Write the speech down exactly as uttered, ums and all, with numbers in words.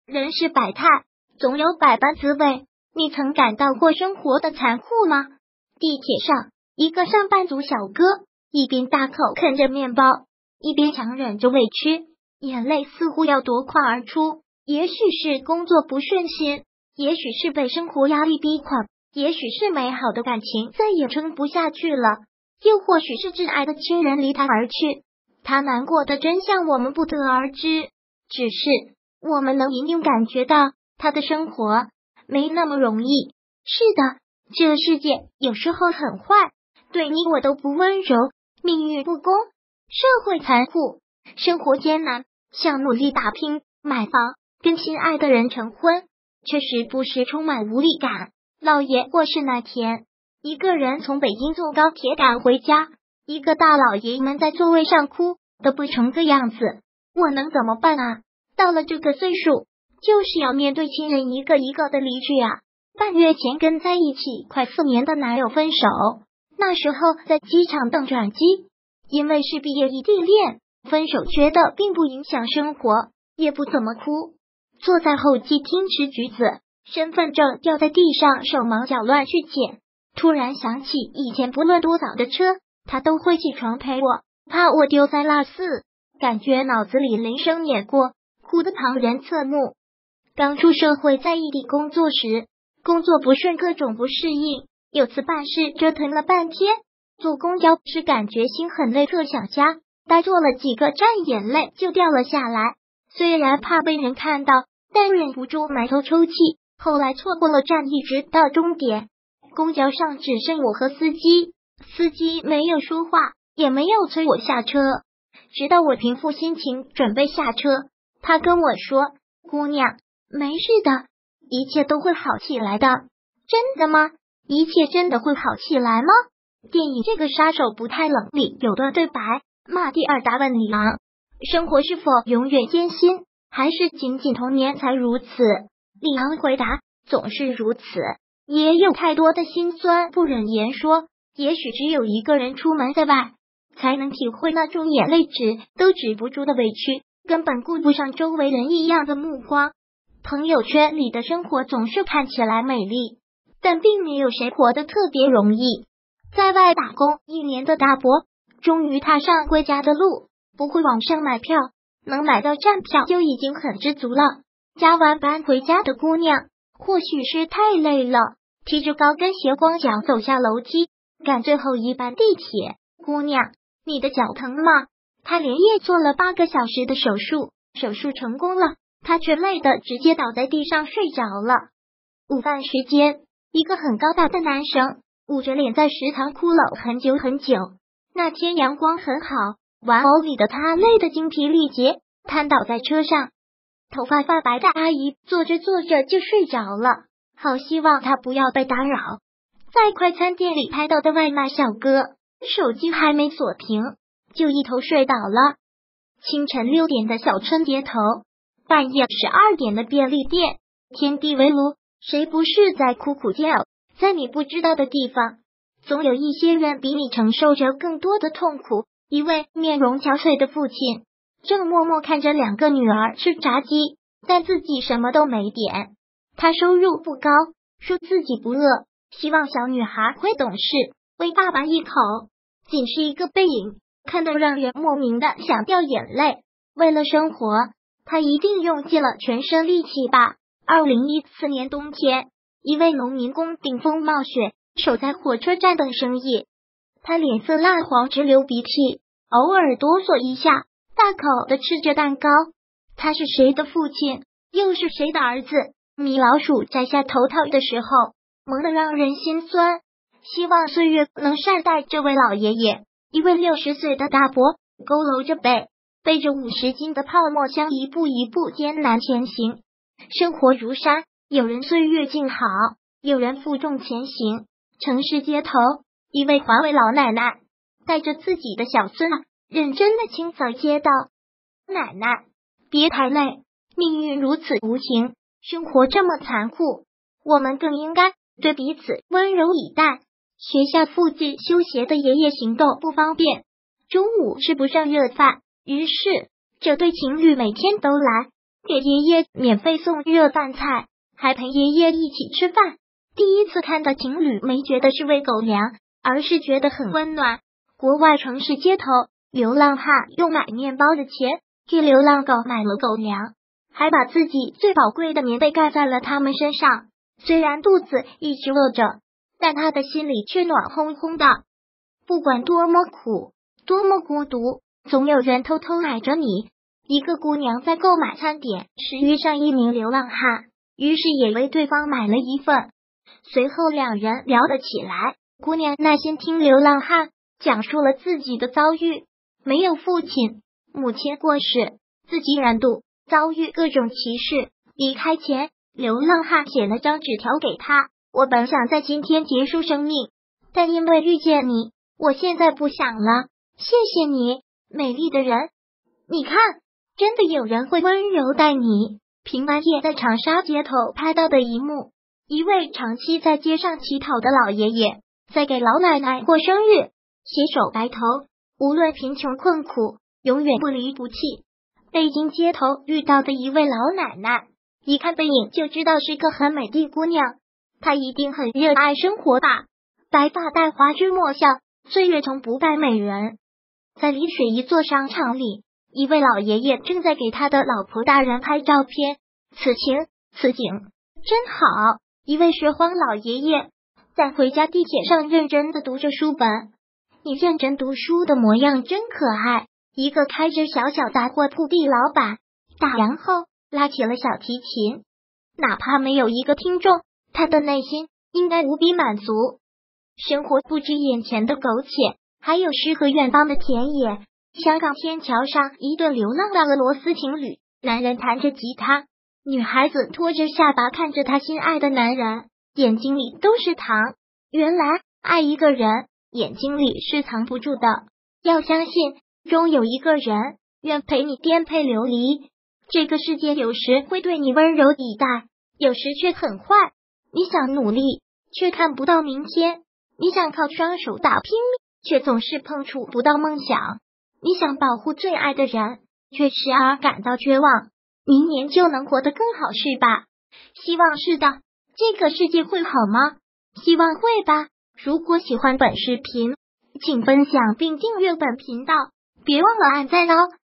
人世百态，总有百般滋味。你曾感到过生活的残酷吗？地铁上，一个上班族小哥一边大口啃着面包，一边强忍着委屈，眼泪似乎要夺眶而出。也许是工作不顺心，也许是被生活压力逼垮，也许是美好的感情再也撑不下去了，又或许是挚爱的亲人离他而去。他难过的真相我们不得而知，只是我们能隐隐感觉到他的生活没那么容易。是的，这世界有时候很坏，对你我都不温柔，命运不公，社会残酷，生活艰难，想努力打拼买房，跟心爱的人成婚，却时不时充满无力感。姥爷过世那天，一个人从北京坐高铁赶回家，一个大老爷们在座位上哭得不成个样子。我能怎么办啊？到了这个岁数，就是要面对亲人一个一个的离去啊。半月前跟在一起快四年的男友分手，那时候在机场等转机，因为是毕业异地恋，分手觉得并不影响生活，也不怎么哭。坐在候机厅吃橘子，身份证掉在地上，手忙脚乱去捡。突然想起以前不论多早的车，他都会起床陪我，怕我丢三落四，感觉脑子里铃声碾过，哭得旁人侧目。刚出社会在异地工作时，工作不顺，各种不适应，有次办事折腾了半天，坐公交时感觉心很累，特想家，呆坐了几个站，眼泪就掉了下来。虽然怕被人看到，但忍不住埋头抽泣。后来错过了站，一直到终点，公交上只剩我和司机，司机没有说话，也没有催我下车。直到我平复心情准备下车，他跟我说：“姑娘，没事的，一切都会好起来的。”真的吗？一切真的会好起来吗？电影《这个杀手不太冷》里有段对白，马蒂尔达问里昂：生活是否永远艰辛，还是仅仅童年才如此？里昂回答：总是如此，也有太多的辛酸不忍言说。也许只有一个人出门在外，才能体会那种眼泪止都止不住的委屈，根本顾不上周围人异样的目光。朋友圈里的生活总是看起来美丽，但并没有谁活得特别容易。在外打工一年的大伯，终于踏上归家的路，不会网上买票，能买到站票就已经很知足了。加完班回家的姑娘，或许是太累了，提着高跟鞋光脚走下楼梯，赶最后一班地铁。姑娘，你的脚疼吗？她连夜做了八个小时的手术，手术成功了，她却累得直接倒在地上睡着了。午饭时间，一个很高大的男生捂着脸在食堂哭了很久很久。那天阳光很好，玩偶里的他累得精疲力竭，瘫倒在车上。头发发白的阿姨坐着坐着就睡着了，好希望他不要被打扰。在快餐店里拍到的外卖小哥，手机还没锁屏，就一头睡倒了。清晨六点的小村街头，半夜十二点的便利店，天地为炉，谁不是在苦苦煎熬？在你不知道的地方，总有一些人比你承受着更多的痛苦。一位面容憔悴的父亲正默默看着两个女儿吃炸鸡，但自己什么都没点。他收入不高，说自己不饿，希望小女孩会懂事，喂爸爸一口。仅是一个背影，看得让人莫名的想掉眼泪。为了生活，他一定用尽了全身力气吧。二零一四年冬天，一位农民工顶风冒雪守在火车站等生意，他脸色蜡黄，直流鼻涕，偶尔哆嗦一下，大口的吃着蛋糕。他是谁的父亲，又是谁的儿子？米老鼠摘下头套的时候，萌得让人心酸。希望岁月能善待这位老爷爷。一位六十岁的大伯佝偻着背，背着五十斤的泡沫箱，一步一步艰难前行。生活如山，有人岁月静好，有人负重前行。城市街头，一位华为老奶奶带着自己的小孙儿，认真的清扫街道。奶奶，别太累，命运如此无情，生活这么残酷，我们更应该对彼此温柔以待。学校附近修鞋的爷爷行动不方便，中午吃不上热饭，于是这对情侣每天都来给爷爷免费送热饭菜，还陪爷爷一起吃饭。第一次看到情侣，没觉得是喂狗粮，而是觉得很温暖。国外城市街头，流浪汉用买面包的钱给流浪狗买了狗粮，还把自己最宝贵的棉被盖在了他们身上。虽然肚子一直饿着，但他的心里却暖烘烘的。不管多么苦，多么孤独，总有人偷偷爱着你。一个姑娘在购买餐点时遇上一名流浪汉，于是也为对方买了一份。随后两人聊了起来，姑娘耐心听流浪汉讲述了自己的遭遇，没有父亲，母亲过世，自己染毒，遭遇各种歧视。离开前，流浪汉写了张纸条给他，我本想在今天结束生命，但因为遇见你，我现在不想了。谢谢你，美丽的人。你看，真的有人会温柔待你。平安夜在长沙街头拍到的一幕，一位长期在街上乞讨的老爷爷在给老奶奶过生日，携手白头，无论贫穷困苦，永远不离不弃。北京街头遇到的一位老奶奶，一看背影就知道是个很美的姑娘，她一定很热爱生活吧。白发带花枝莫笑，岁月从不败美人。在丽水一座商场里，一位老爷爷正在给他的老婆大人拍照片，此情此景真好。一位学荒老爷爷在回家地铁上认真的读着书本，你认真读书的模样真可爱。一个开着小小杂货铺的老板打烊后拉起了小提琴，哪怕没有一个听众，他的内心应该无比满足。生活不止眼前的苟且，还有诗和远方的田野。香港天桥上，一对流浪的俄罗斯情侣，男人弹着吉他，女孩子拖着下巴看着她心爱的男人，眼睛里都是糖。原来爱一个人，眼睛里是藏不住的。要相信，终有一个人愿陪你颠沛流离。这个世界有时会对你温柔以待，有时却很坏。你想努力，却看不到明天；你想靠双手打拼命，却总是碰触不到梦想。你想保护最爱的人，却时而感到绝望。明年就能活得更好，是吧？希望是的。这个世界会好吗？希望会吧。如果喜欢本视频，请分享并订阅本频道，别忘了按赞哦。